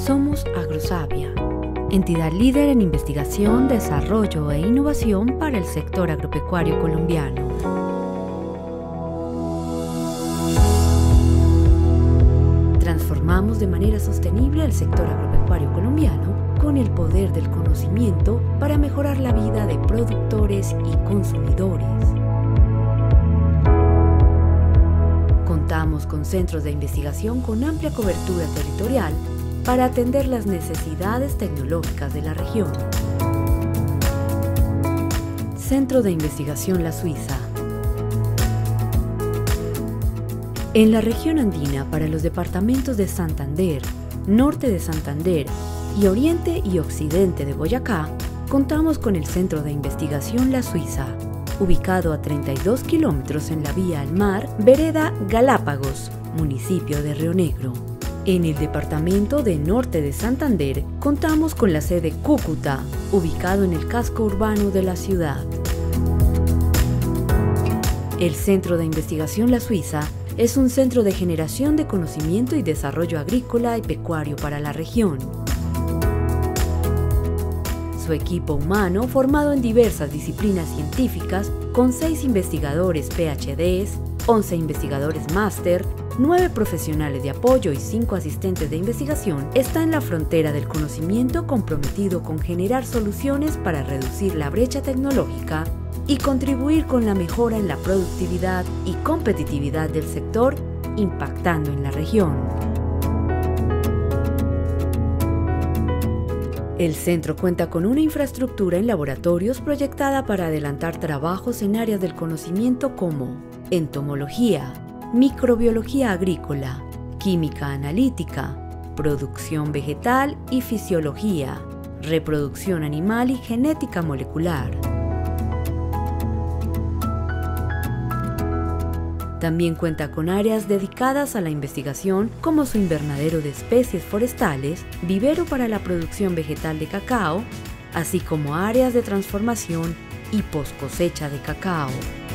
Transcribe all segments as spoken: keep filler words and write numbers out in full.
Somos Agrosavia, entidad líder en investigación, desarrollo e innovación para el sector agropecuario colombiano. Transformamos de manera sostenible el sector agropecuario colombiano con el poder del conocimiento para mejorar la vida de productores y consumidores. Contamos con centros de investigación con amplia cobertura territorial para atender las necesidades tecnológicas de la región. Centro de Investigación La Suiza. En la región andina, para los departamentos de Santander, norte de Santander y oriente y occidente de Boyacá, contamos con el Centro de Investigación La Suiza, ubicado a treinta y dos kilómetros en la vía al mar, vereda Galápagos, municipio de Río Negro. En el departamento de norte de Santander, contamos con la sede Cúcuta, ubicado en el casco urbano de la ciudad. El Centro de Investigación La Suiza es un centro de generación de conocimiento y desarrollo agrícola y pecuario para la región. Su equipo humano, formado en diversas disciplinas científicas, con seis investigadores P H Ds, once investigadores máster, nueve profesionales de apoyo y cinco asistentes de investigación, está en la frontera del conocimiento, comprometido con generar soluciones para reducir la brecha tecnológica y contribuir con la mejora en la productividad y competitividad del sector, impactando en la región. El centro cuenta con una infraestructura en laboratorios proyectada para adelantar trabajos en áreas del conocimiento como entomología, microbiología agrícola, química analítica, producción vegetal y fisiología, reproducción animal y genética molecular. También cuenta con áreas dedicadas a la investigación como su invernadero de especies forestales, vivero para la producción vegetal de cacao, así como áreas de transformación y poscosecha de cacao.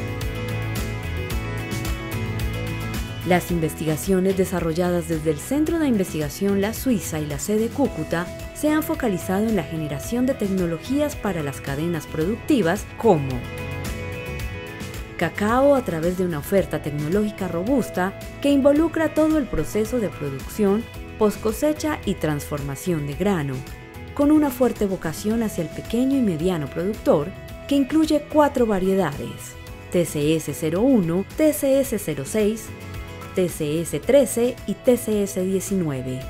Las investigaciones desarrolladas desde el Centro de Investigación La Suiza y la sede Cúcuta se han focalizado en la generación de tecnologías para las cadenas productivas como cacao a través de una oferta tecnológica robusta que involucra todo el proceso de producción, poscosecha y transformación de grano, con una fuerte vocación hacia el pequeño y mediano productor que incluye cuatro variedades: T C S cero uno, T C S cero seis, T C S trece y T C S diecinueve.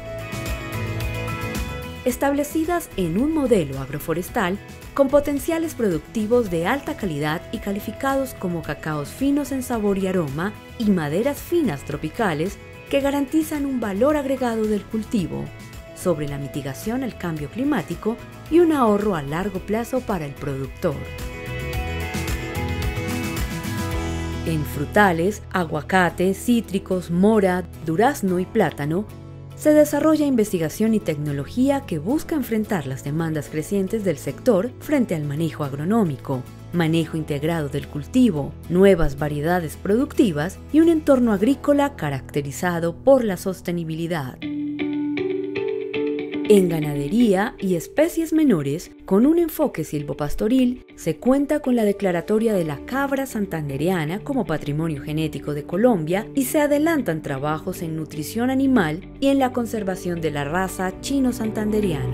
Establecidas en un modelo agroforestal con potenciales productivos de alta calidad y calificados como cacaos finos en sabor y aroma y maderas finas tropicales que garantizan un valor agregado del cultivo sobre la mitigación al cambio climático y un ahorro a largo plazo para el productor. En frutales, aguacate, cítricos, mora, durazno y plátano, se desarrolla investigación y tecnología que busca enfrentar las demandas crecientes del sector frente al manejo agronómico, manejo integrado del cultivo, nuevas variedades productivas y un entorno agrícola caracterizado por la sostenibilidad. En ganadería y especies menores, con un enfoque silvopastoril, se cuenta con la declaratoria de la cabra santandereana como Patrimonio Genético de Colombia y se adelantan trabajos en nutrición animal y en la conservación de la raza chino santandereano.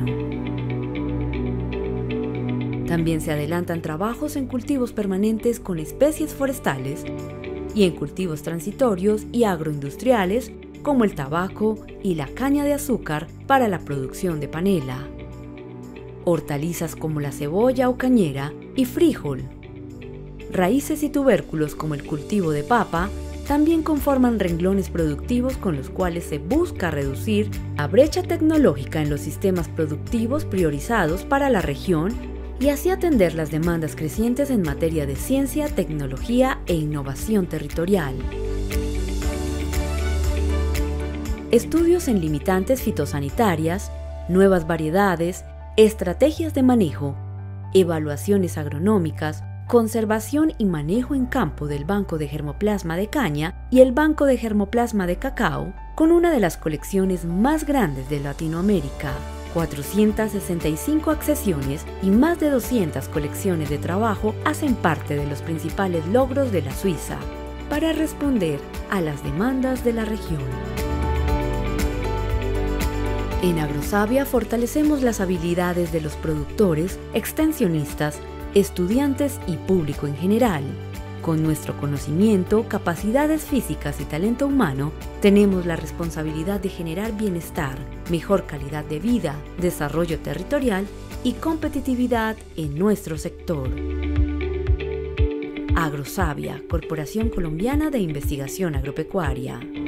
También se adelantan trabajos en cultivos permanentes con especies forestales y en cultivos transitorios y agroindustriales como el tabaco y la caña de azúcar para la producción de panela, hortalizas como la cebolla o cañera y frijol. Raíces y tubérculos como el cultivo de papa también conforman renglones productivos con los cuales se busca reducir la brecha tecnológica en los sistemas productivos priorizados para la región y así atender las demandas crecientes en materia de ciencia, tecnología e innovación territorial. Estudios en limitantes fitosanitarias, nuevas variedades, estrategias de manejo, evaluaciones agronómicas, conservación y manejo en campo del banco de germoplasma de caña y el banco de germoplasma de cacao con una de las colecciones más grandes de Latinoamérica, cuatrocientas sesenta y cinco accesiones y más de doscientas colecciones de trabajo hacen parte de los principales logros de la Suiza para responder a las demandas de la región. En Agrosavia fortalecemos las habilidades de los productores, extensionistas, estudiantes y público en general. Con nuestro conocimiento, capacidades físicas y talento humano, tenemos la responsabilidad de generar bienestar, mejor calidad de vida, desarrollo territorial y competitividad en nuestro sector. Agrosavia, Corporación Colombiana de Investigación Agropecuaria.